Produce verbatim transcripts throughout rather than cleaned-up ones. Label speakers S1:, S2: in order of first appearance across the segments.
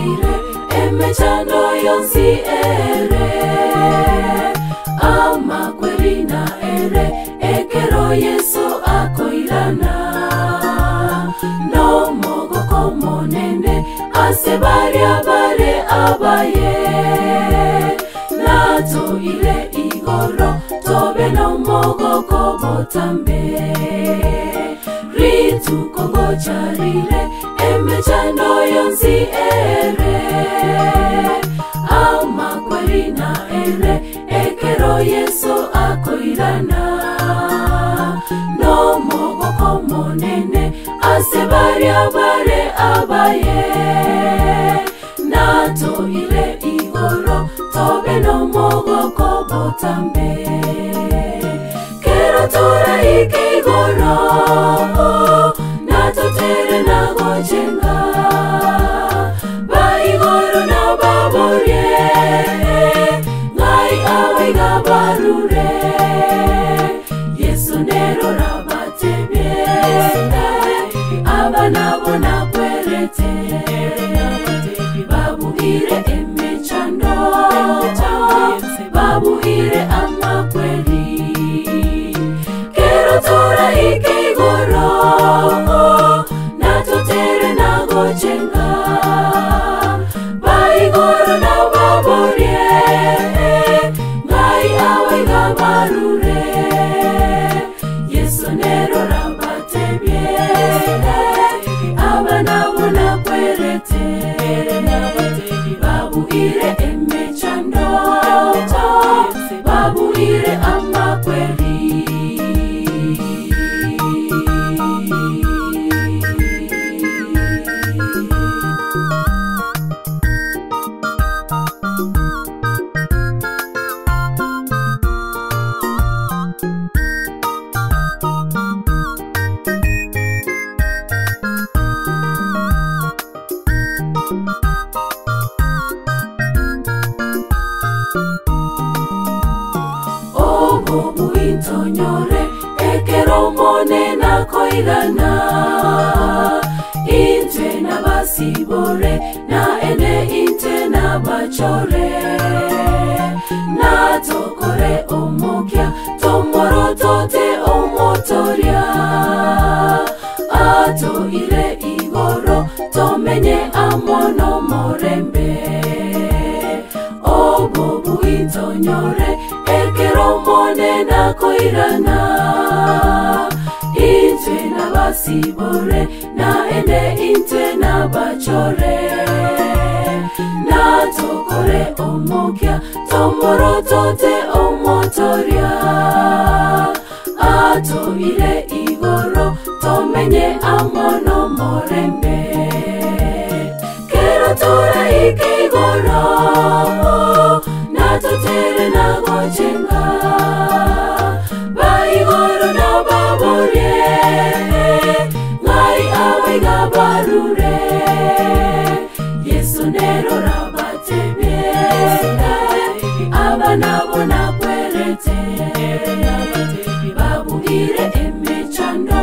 S1: charire emechando yonsi ere ama kwerina ere ekero Yesu akoirana no mogo komonene asebaria bare abaye nato ile igoro tobe no mogo kobotambe ritu kongo charire emechando yonsi ere ama kwerina ere ekero Yesu akoirana no mogo komonene asebaria bare abaye nato ile igoro tobe no mogo kobotambe kero tora ikigoro nato tere na gochenga ba igoro na baborie ngai awe gabarure Yesu nero rabatebye abana bona kwerete babu ire emechando babu ire amakweri kero tora ikigoro nato tere na gochenga ba igoro na baborie ngai awe gabarure Yesu nero rabatebye abana bona kwerete babu ire emechando babu ire amakweri Obo intonyore ekero mone na koirana inte na basibore na ene inte na bachore na tokore omokia tomoro tote omotoria ato ile igoro tomenye amono morembe Obo intonyore ekero mone na koirana inte na basibore na ene inte na bachore na tokore omokia tomoro tote omotoria ato ile igoro tomenye amono morembe kero tora ikigoro nato tere na gochenga ba igoro na baborie ngai awe gabarure Yesu nero rabatebye abana bona kwerete babu ire emechando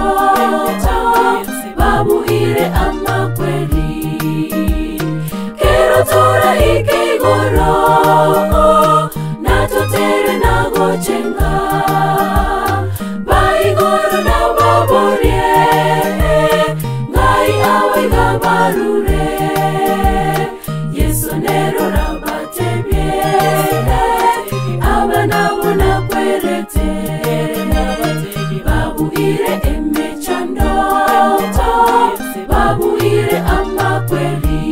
S1: babu ire amakweri kero tora ikigoro nato tere na gochenga ba igoro na baborie ngai awe gabarure Yesu nero rabatebye abana bona kwerete babu ire emechando babu ire amakweri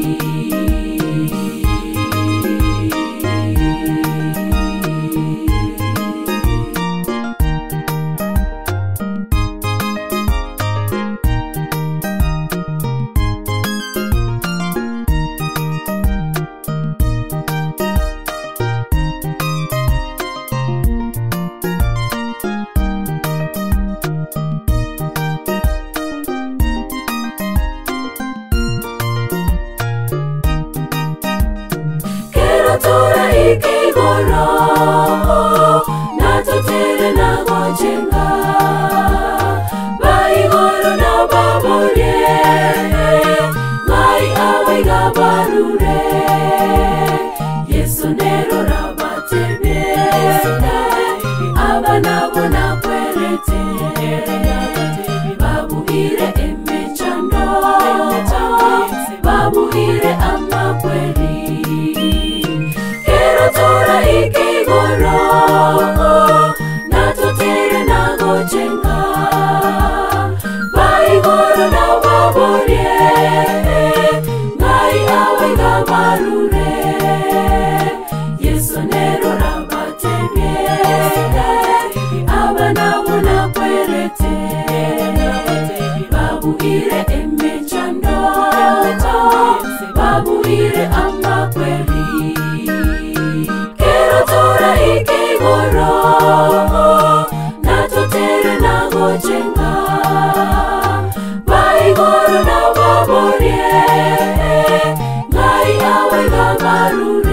S1: ikigoro nato tere na gochenga ba igoro na baborie ngai awe gabarure ire ama kweli. Kero tora ikigoro na totere na gochenga baigoro na baborie ngai awega marure.